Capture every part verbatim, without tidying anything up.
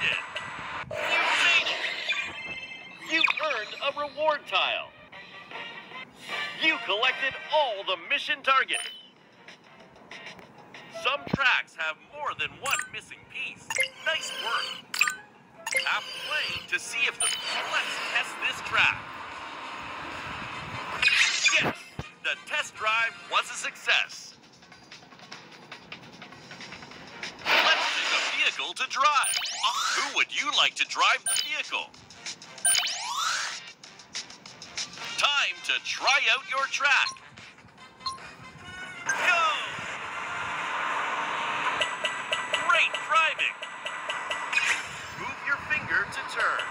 collected. You made it. You earned a reward tile. You collected all the mission targets. Some tracks have more than one missing piece. Nice work. Tap play to see if the... Let's test this track. Yes, the test drive was a success. Let's pick a vehicle to drive. Who would you like to drive the vehicle? Time to try out your track. Go! Great driving. Move your finger to turn.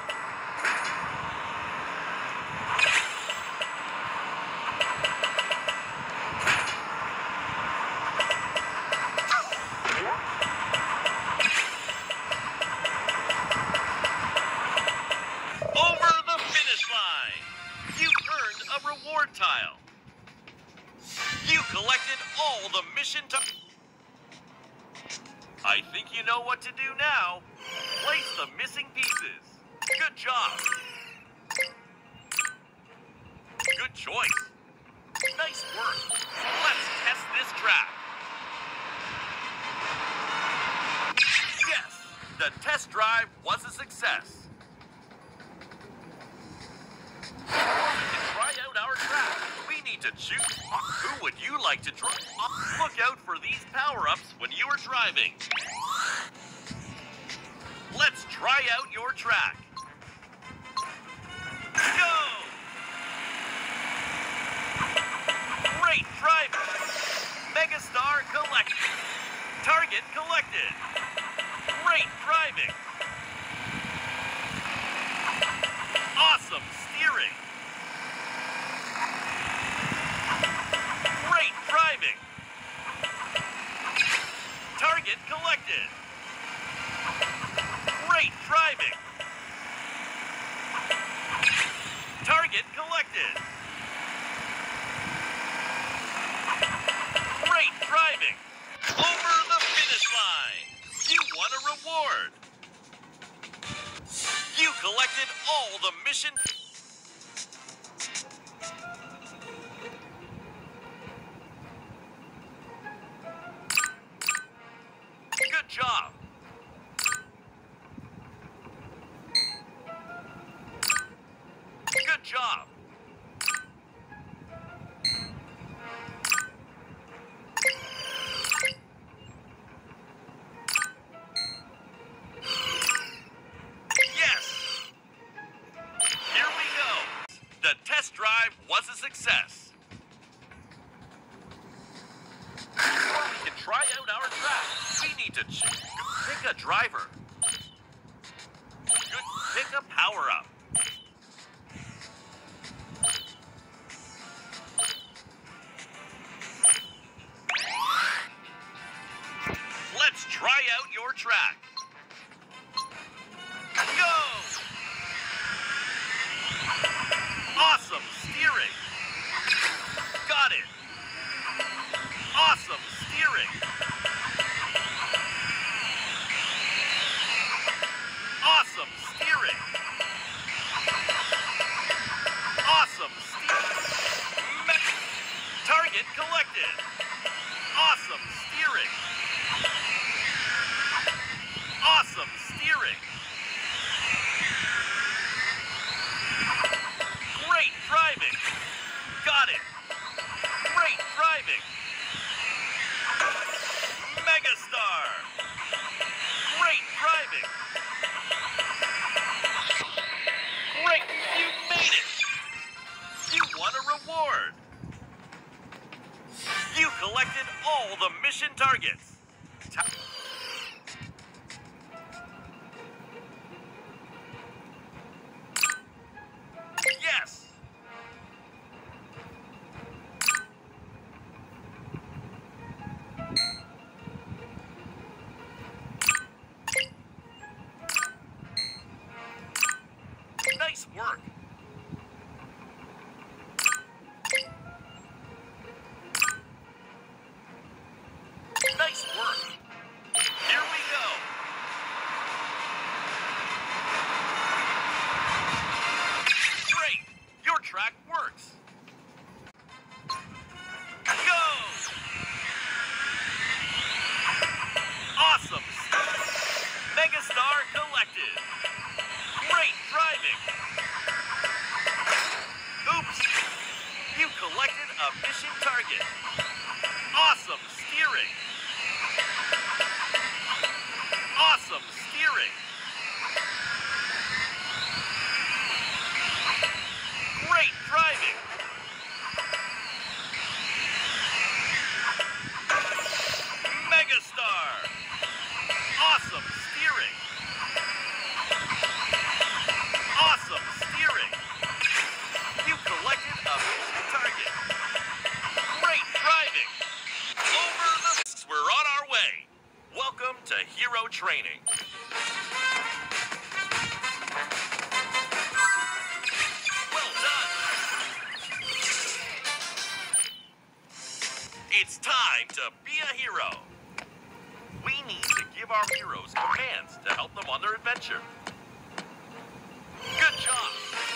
Over the finish line. You earned a reward tile. You collected all the mission tiles. I think you know what to do now. Place the missing pieces. Good job. Good choice. Nice work. Let's test this track. Yes, the test drive was a success. Before we can try out our track, we need to choose. Who would you like to drive? Look out for these power-ups when you are driving. Let's try out your track. Go! Great driving. Megastar collected. Target collected. Great driving. Awesome steering. Great driving. Target collected. Great driving. Target collected. Great driving. Over the finish line. You won a reward. You collected all the mission... Good job. Good job. Yes. Here we go. The test drive was a success. Before we can try out our track, we need to choose. Pick a driver. Good. Pick a power-up. Let's try out your track. Go! Awesome steering. Got it. Awesome steering. Awesome steering. Awesome steering. Me- Target collected. Awesome steering. Awesome steering. Great driving. Got it. Great driving. Megastar. Great driving. Great. You made it. You won a reward. You collected all the mission targets. Ta- Yes. Nice work. Nice work. Here we go. training. Well done. It's time to be a hero. We need to give our heroes commands to help them on their adventure. Good job.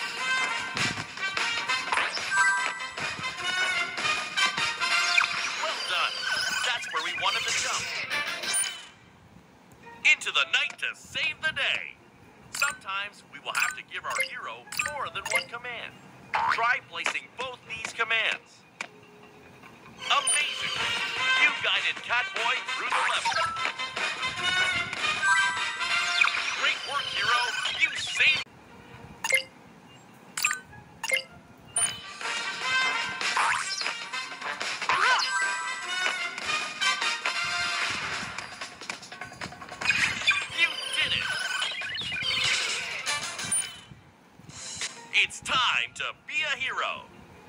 Well done. That's where we wanted to jump. Into the night to save the day. Sometimes we will have to give our hero more than one command. Try placing both these commands. Amazing! You guided Catboy through the level. Great work, hero. You saved... You did it! It's time to be a hero.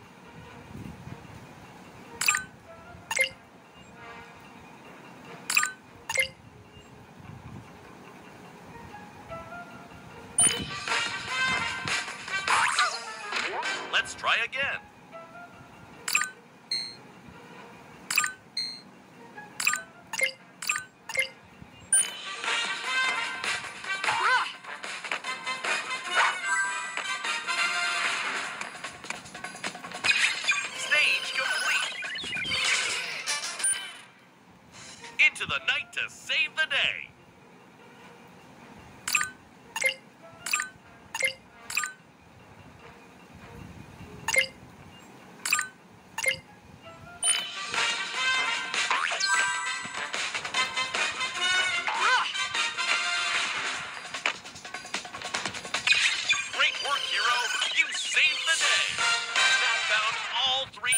Let's try again. Stage complete. Into the night to save the day. Great work, hero. You saved the day. That found all three.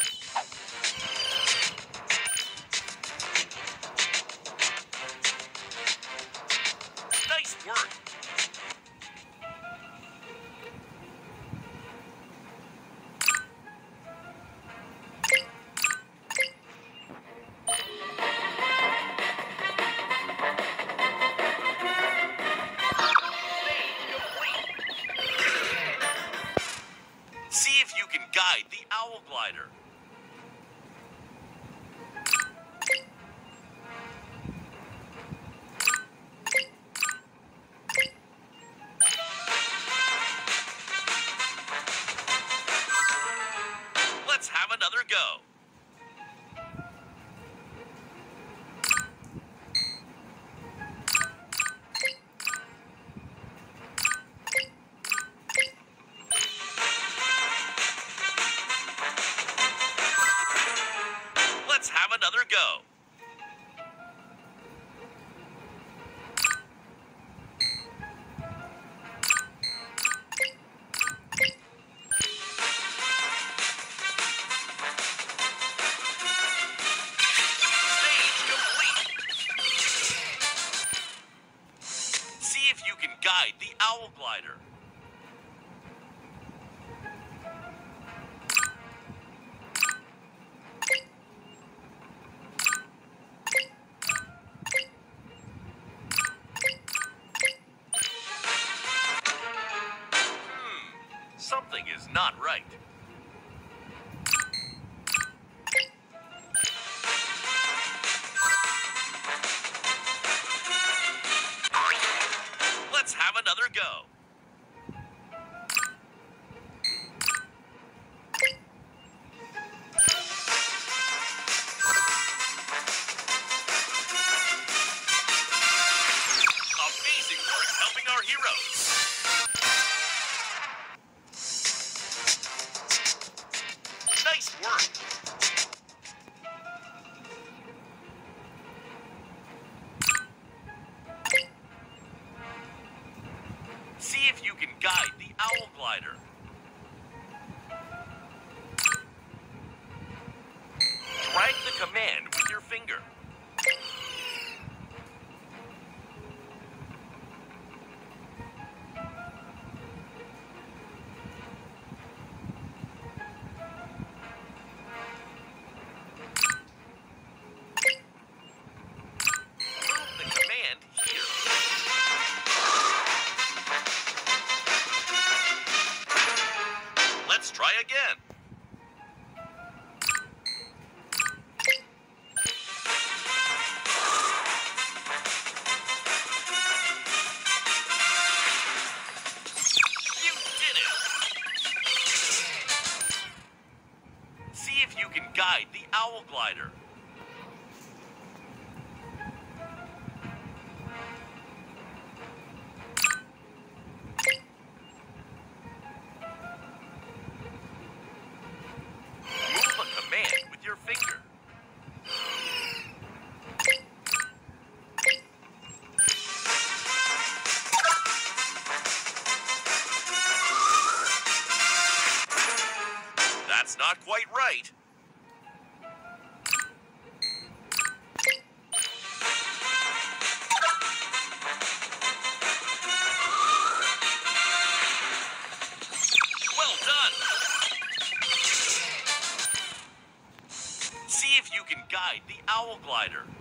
Nice work. Stage complete. See if you can guide the owl glider. Let's have another go. Let's have another go. Stage complete. See if you can guide the owl glider. Hmm, something is not right. Let's have another go. Amazing work helping our heroes. Nice work. See if you can guide the owl glider. Drag the command with your finger. Move the command here. Try again. You did it! See if you can guide the owl glider. Move a command with your finger. That's not quite right. Well done. See if you can guide the owl glider.